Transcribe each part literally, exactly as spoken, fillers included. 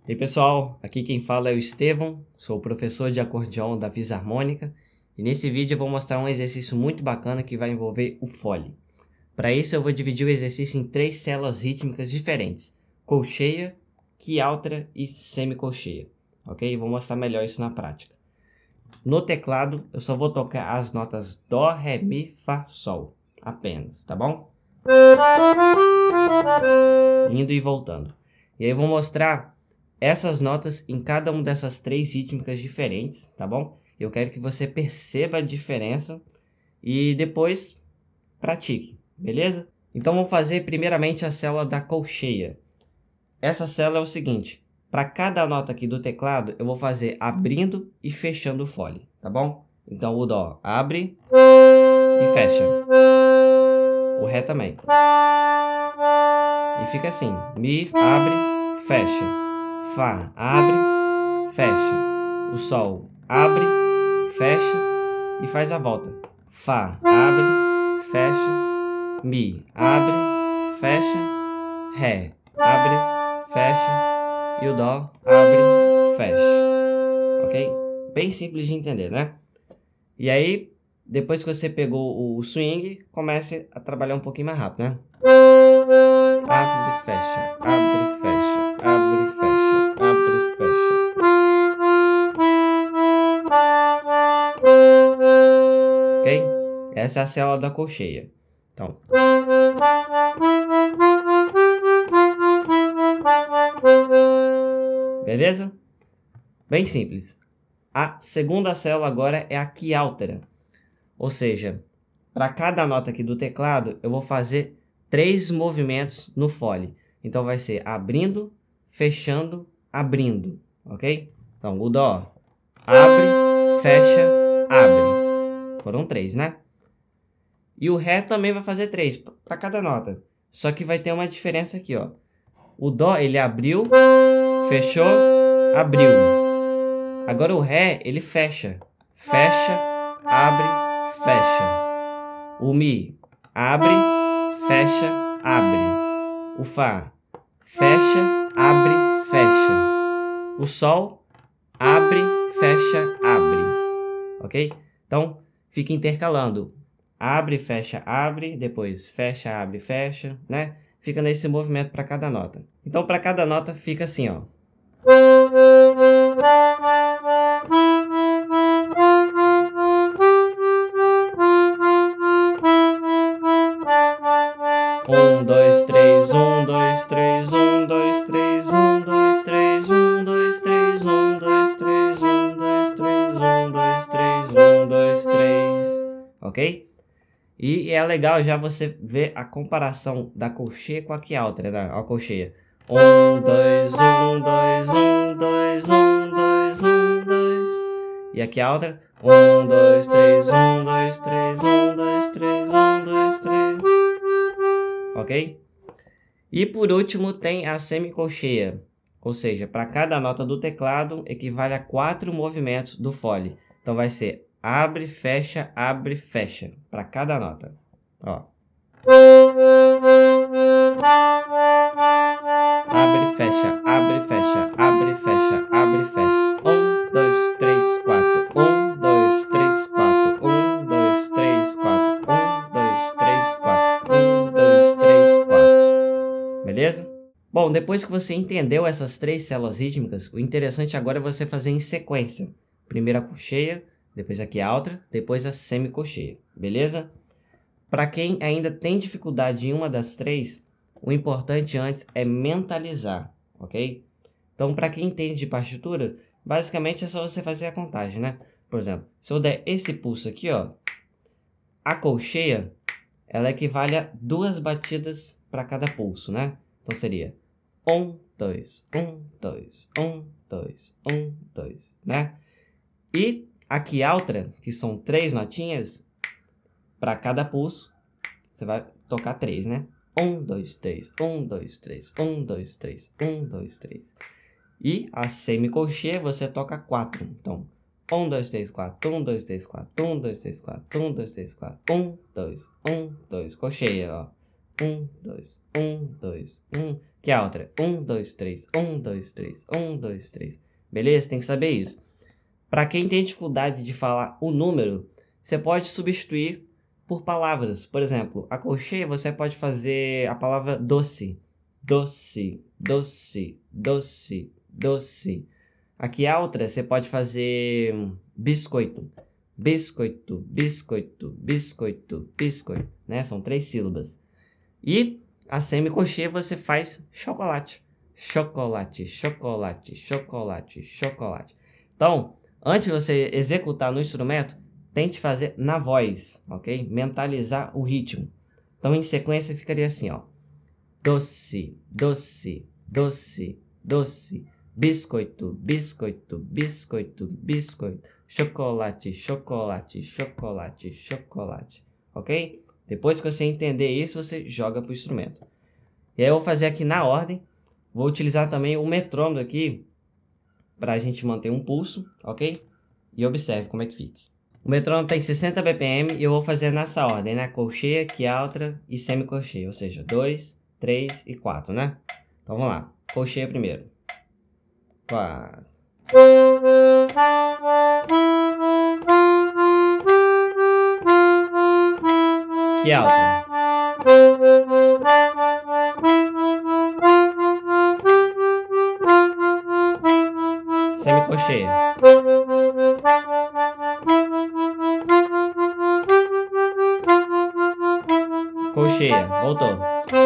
E aí pessoal, aqui quem fala é o Estevão, sou professor de acordeão da Fisarmônica e nesse vídeo eu vou mostrar um exercício muito bacana que vai envolver o fole. Para isso eu vou dividir o exercício em três células rítmicas diferentes, colcheia, quialtra e semicolcheia, ok? Vou mostrar melhor isso na prática. No teclado eu só vou tocar as notas Dó, Ré, Mi, Fá, Sol, apenas, tá bom? Indo e voltando. E aí eu vou mostrar essas notas em cada uma dessas três rítmicas diferentes, tá bom? Eu quero que você perceba a diferença e depois pratique, beleza? Então vamos fazer primeiramente a célula da colcheia. Essa célula é o seguinte, para cada nota aqui do teclado eu vou fazer abrindo e fechando o fole, tá bom? Então o Dó abre e fecha, o Ré também. E fica assim, Mi abre, fecha. Fá, abre, fecha. O Sol, abre, fecha e faz a volta. Fá, abre, fecha. Mi, abre, fecha. Ré, abre, fecha. E o Dó, abre, fecha. Ok? Bem simples de entender, né? E aí, depois que você pegou o swing, comece a trabalhar um pouquinho mais rápido, né? Abre, fecha, abre, fecha, abre, fecha, abre, fecha. Ok? Essa é a célula da colcheia. Então. Beleza? Bem simples. A segunda célula agora é a quialtra. Ou seja, para cada nota aqui do teclado, eu vou fazer três movimentos no fole. Então vai ser abrindo, fechando, abrindo, ok? Então o Dó abre, fecha, abre. Foram três, né? E o Ré também vai fazer três para cada nota. Só que vai ter uma diferença aqui, ó. O Dó ele abriu, fechou, abriu. Agora o Ré ele fecha, fecha, abre, fecha. O Mi abre, fecha, abre. O Fá fecha, abre, fecha. O Sol abre, fecha, abre. Ok? Então, fica intercalando. Abre, fecha, abre. Depois fecha, abre, fecha. Né? Fica nesse movimento para cada nota. Então, para cada nota, fica assim, ó. Um, dois, três, um, dois, três, um, dois, três, um, dois, três, um, dois, três, um, dois, três, um, dois, três, um, dois, três, um, dois, três. Ok? E é legal já você ver a comparação da colcheia com a quialtra, né? A colcheia. Um, dois, um, dois, um, dois, um, dois, um, dois. E aqui a outra. Um, dois, três, um, dois, três, um, dois, três, um, dois, três. Ok? E por último tem a semicolcheia. Ou seja, para cada nota do teclado equivale a quatro movimentos do fole. Então vai ser abre, fecha, abre, fecha. Para cada nota. Ó. Abre, fecha, abre, fecha, abre, fecha, abre, fecha. Um, dois, três, quatro. Um, dois, três, quatro. Um, dois, três, quatro. Um, dois, três, quatro. Um, dois, três, quatro. Beleza? Bom, depois que você entendeu essas três células rítmicas, o interessante agora é você fazer em sequência. Primeiro a colcheia, depois a quialtra, depois a semicolcheia. Beleza? Para quem ainda tem dificuldade em uma das três, o importante antes é mentalizar, ok? Então, para quem entende de partitura, basicamente é só você fazer a contagem, né? Por exemplo, se eu der esse pulso aqui, ó, a colcheia, ela equivale a duas batidas para cada pulso, né? Então seria um, dois, um, dois, um, dois, um, dois, né? E a quialtra, que são três notinhas, para cada pulso, você vai tocar três, né? Um, dois, três, um, dois, três, um, dois, três, um, dois, três. E a semicolcheia você toca quatro. Então, um, dois, três, quatro, um, dois, três, quatro, um, dois, três, quatro, um, dois, três, quatro, um, dois, um, dois, colcheia, ó. um, dois, um, dois, um. Que a outra? um, dois, três, um, dois, três, um, dois, três. Beleza? Tem que saber isso. Para quem tem dificuldade de falar o número, você pode substituir por palavras. Por exemplo, a colcheia você pode fazer a palavra doce. Doce, doce, doce, doce. Aqui a outra você pode fazer biscoito. Biscoito, biscoito, biscoito, biscoito. Né? São três sílabas. E a semicolcheia você faz chocolate. Chocolate, chocolate, chocolate, chocolate. Então, antes de você executar no instrumento, tente fazer na voz, ok? Mentalizar o ritmo. Então, em sequência, ficaria assim, ó. Doce, doce, doce, doce. Biscoito, biscoito, biscoito, biscoito. Chocolate, chocolate, chocolate, chocolate. Ok? Depois que você entender isso, você joga para o instrumento. E aí eu vou fazer aqui na ordem. Vou utilizar também o metrônomo aqui para a gente manter um pulso, ok? E observe como é que fica. O metrônomo tem sessenta B P M e eu vou fazer nessa ordem, né? Colcheia, quialtra e semicolcheia, ou seja, dois, três e quatro, né? Então vamos lá. Colcheia primeiro. quatro. Quialtra. Semicolcheia. Colcheia. Voltou.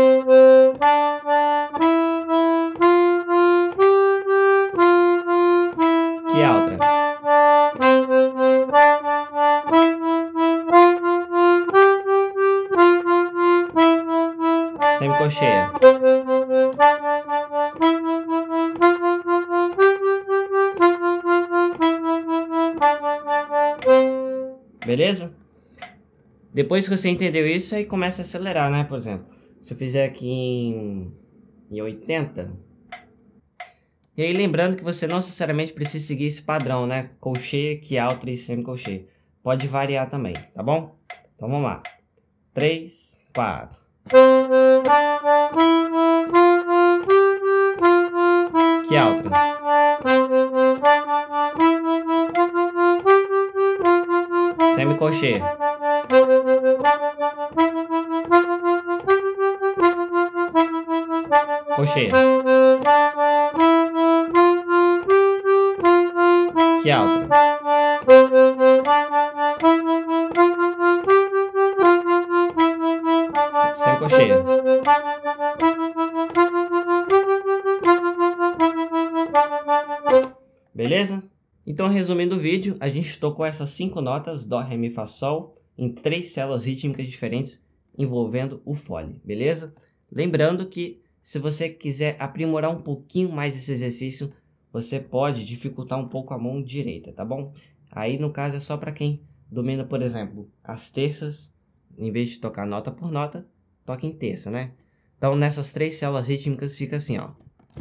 Quialtra. Semicolcheia. Beleza? Depois que você entendeu isso, aí começa a acelerar, né? Por exemplo, se eu fizer aqui em, em oitenta. E aí lembrando que você não necessariamente precisa seguir esse padrão, né? Colcheia, quialtra e semicolcheia. Pode variar também, tá bom? Então vamos lá. três, quatro. Quialtra. Semicolcheia. Colcheia. Quialtra. Semicolcheia. Beleza? Então, resumindo o vídeo, a gente tocou essas cinco notas, Dó, Ré, Mi, Fá, Sol, em três células rítmicas diferentes, envolvendo o fole, beleza? Lembrando que, se você quiser aprimorar um pouquinho mais esse exercício, você pode dificultar um pouco a mão direita, tá bom? Aí, no caso, é só para quem domina, por exemplo, as terças, em vez de tocar nota por nota, toca em terça, né? Então, nessas três células rítmicas, fica assim, ó.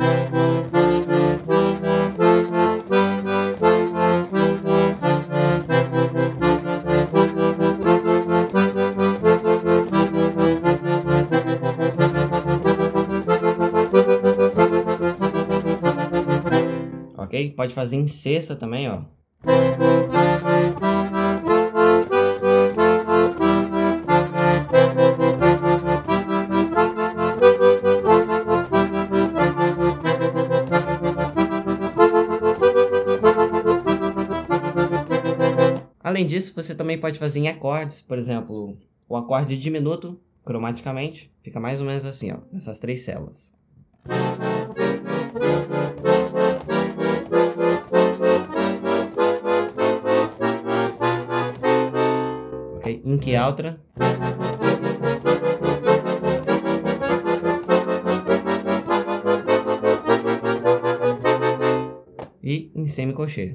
Ok? Pode fazer em sexta também, ó. Além disso, você também pode fazer em acordes, por exemplo, o acorde diminuto, cromaticamente, fica mais ou menos assim, ó, nessas três células. Ok? Em quialtra. E em semicolcheia.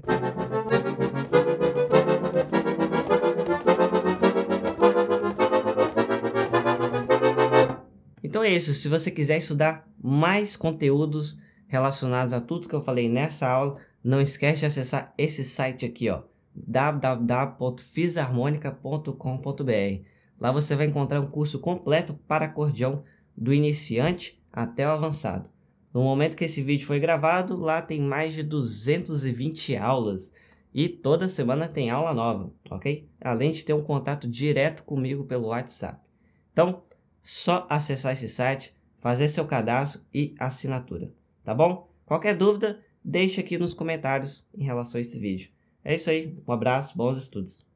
Então é isso, se você quiser estudar mais conteúdos relacionados a tudo que eu falei nessa aula, não esquece de acessar esse site aqui, ó, w w w ponto fisarmonica ponto com ponto b r. Lá você vai encontrar um curso completo para acordeão do iniciante até o avançado. No momento que esse vídeo foi gravado, lá tem mais de duzentas e vinte aulas e toda semana tem aula nova, ok? Além de ter um contato direto comigo pelo WhatsApp. Então, só acessar esse site, fazer seu cadastro e assinatura, tá bom? Qualquer dúvida, deixe aqui nos comentários em relação a esse vídeo. É isso aí, um abraço, bons estudos!